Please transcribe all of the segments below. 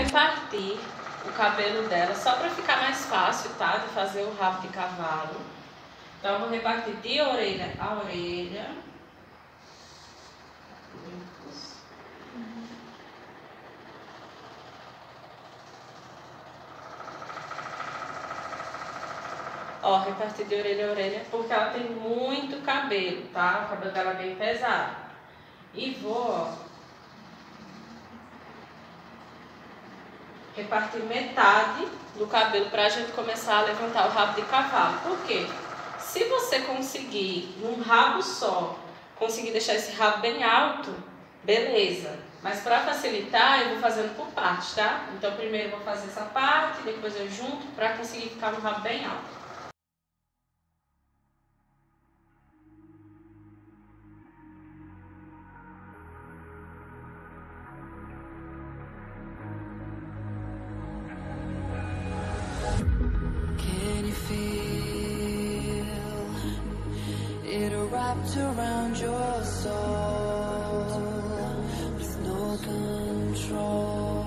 repartir o cabelo dela, só para ficar mais fácil, tá? De fazer o rabo de cavalo. Então, eu vou repartir de orelha a orelha. Ó, repartir de orelha a orelha, porque ela tem muito cabelo, tá? O cabelo dela é bem pesado. E vou, ó, repartir metade do cabelo pra gente começar a levantar o rabo de cavalo. Por quê? Se você conseguir, num rabo só, conseguir deixar esse rabo bem alto, beleza. Mas para facilitar, eu vou fazendo por partes, tá? Então primeiro eu vou fazer essa parte, depois eu junto, para conseguir ficar no rabo bem alto. Wrapped around your soul with no control.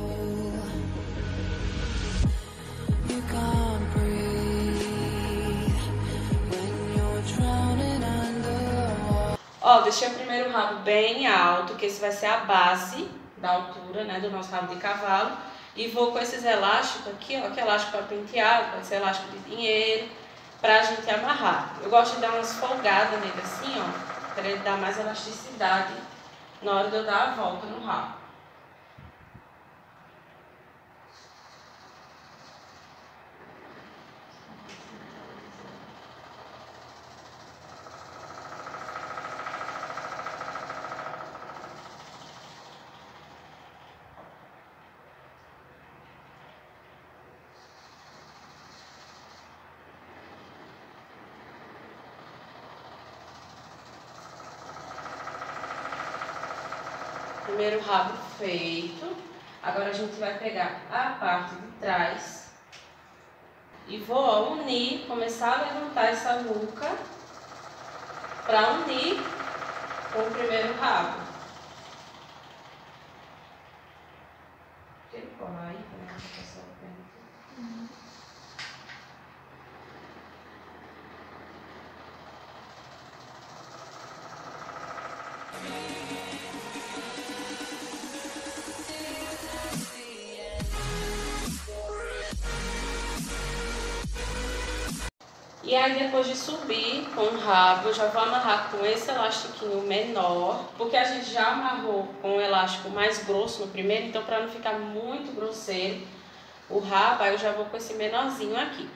You can't breathe when you're drowning under. Ó, deixei o primeiro rabo bem alto, que esse vai ser a base da altura, né, do nosso rabo de cavalo. E vou com esses elásticos aqui, ó, que é elástico para penteado, pode ser elástico de dinheiro, pra gente amarrar. Eu gosto de dar umas folgadas nele assim, ó, para ele dar mais elasticidade na hora de eu dar a volta no rabo. Primeiro rabo feito, agora a gente vai pegar a parte de trás e vou unir, começar a levantar essa nuca para unir com o primeiro rabo. E aí depois de subir com o rabo, eu já vou amarrar com esse elastiquinho menor, porque a gente já amarrou com o elástico mais grosso no primeiro, então para não ficar muito grosseiro o rabo, aí eu já vou com esse menorzinho aqui.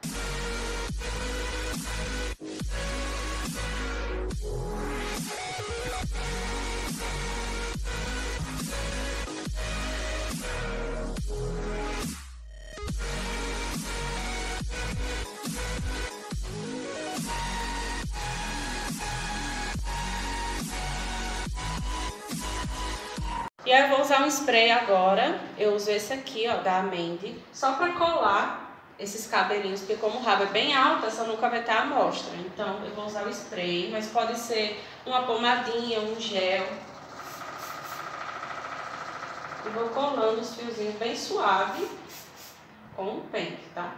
E aí eu vou usar um spray agora, eu uso esse aqui, ó, da Amendy, só pra colar esses cabelinhos, porque como o rabo é bem alto, essa nuca vai estar à mostra. Então eu vou usar o spray, mas pode ser uma pomadinha, um gel. E vou colando os fiozinhos bem suave com o pente, tá?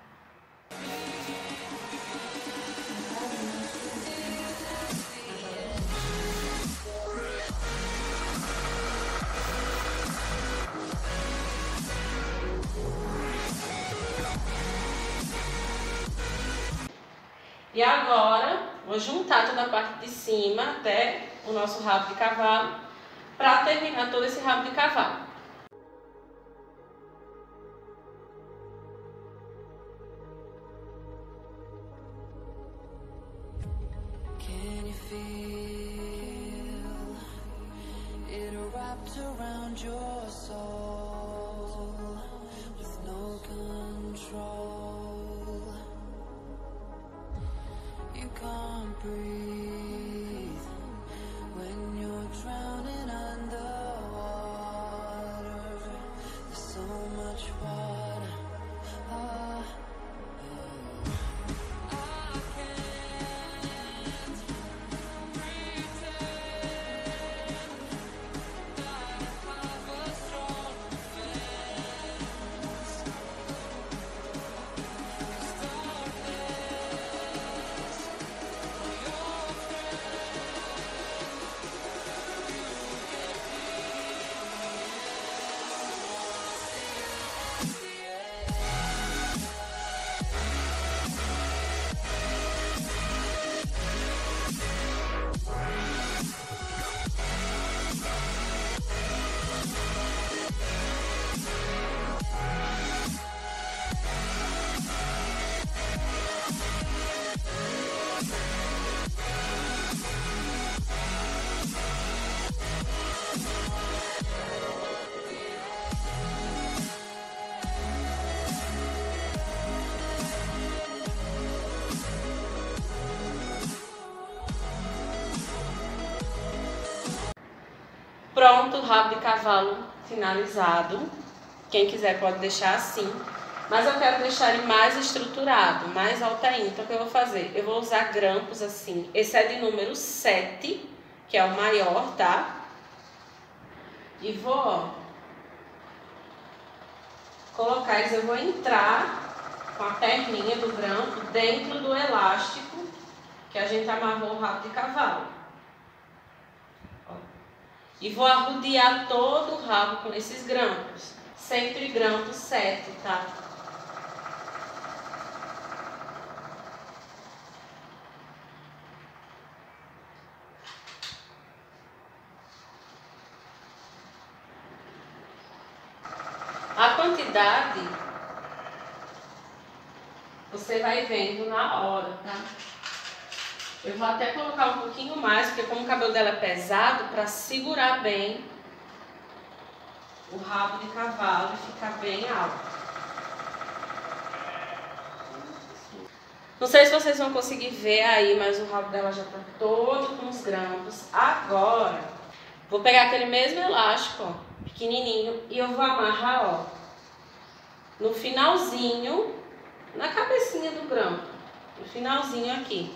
E agora, vou juntar toda a parte de cima até o nosso rabo de cavalo, para terminar todo esse rabo de cavalo. Can you feel it wrapped around your soul with no control? You can't breathe when you're drowning underwater. There's so much water. I can't pretend that I have a strong defense. Pronto, o rabo de cavalo finalizado. Quem quiser pode deixar assim. Mas eu quero deixar ele mais estruturado, mais alto ainda. Então o que eu vou fazer? Eu vou usar grampos assim. Esse é de número 7, que é o maior, tá? E vou, ó, colocar eles, eu vou entrar com a perninha do grampo dentro do elástico que a gente amarrou o rabo de cavalo. Ó. E vou arrodear todo o rabo com esses grampos. Sempre grampo 7, tá? A quantidade você vai vendo na hora, tá? Eu vou até colocar um pouquinho mais, porque como o cabelo dela é pesado, para segurar bem o rabo de cavalo e ficar bem alto. Não sei se vocês vão conseguir ver aí, mas o rabo dela já tá todo com os grampos. Agora, vou pegar aquele mesmo elástico, ó, pequenininho, e eu vou amarrar, ó, no finalzinho, na cabecinha do grampo, no finalzinho aqui.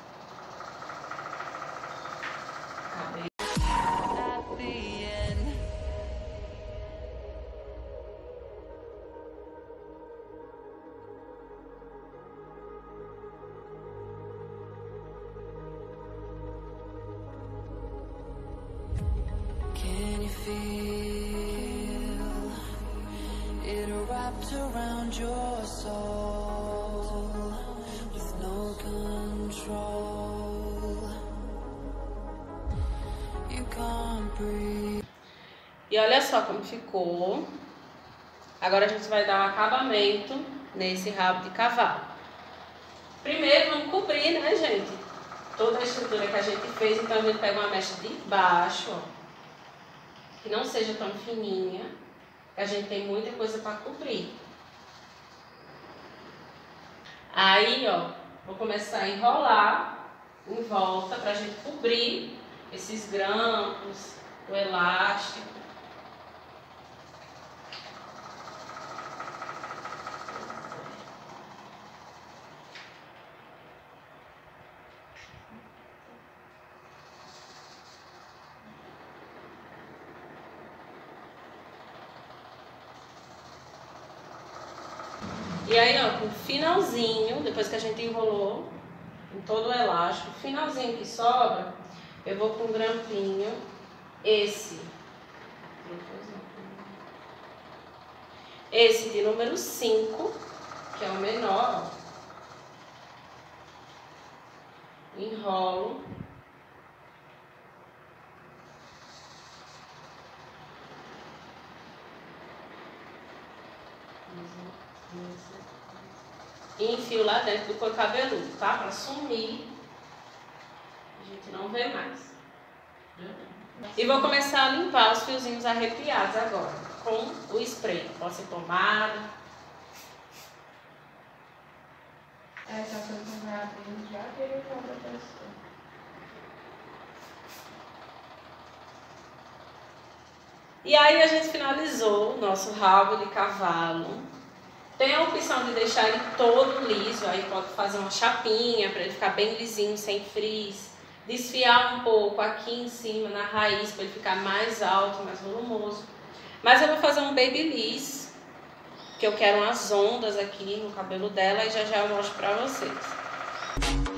Can you feel it wrapped around your soul with no control? You can't breathe. E olha só como ficou. Agora a gente vai dar um acabamento nesse rabo de cavalo. Primeiro vamos cobrir, né, gente? Toda a estrutura que a gente fez. Então a gente pega uma mecha de baixo, ó, que não seja tão fininha, que a gente tem muita coisa para cobrir. Aí, ó, vou começar a enrolar em volta pra gente cobrir esses grampos, o elástico. E aí, ó, com o finalzinho, depois que a gente enrolou em todo o elástico, o finalzinho que sobra, eu vou com um grampinho, esse de número 5, que é o menor, ó, enrolo. E enfio lá dentro do couro cabeludo, tá? Pra sumir, a gente não vê mais. E vou começar a limpar os fiozinhos arrepiados agora, com o spray. Pode ser pomada. Essa coisa vai abrindo já que ele compra a pessoa. E aí a gente finalizou o nosso rabo de cavalo. Tem a opção de deixar ele todo liso, aí pode fazer uma chapinha para ele ficar bem lisinho, sem frizz. Desfiar um pouco aqui em cima, na raiz, para ele ficar mais alto, mais volumoso. Mas eu vou fazer um babyliss, que eu quero umas ondas aqui no cabelo dela e já já eu mostro para vocês.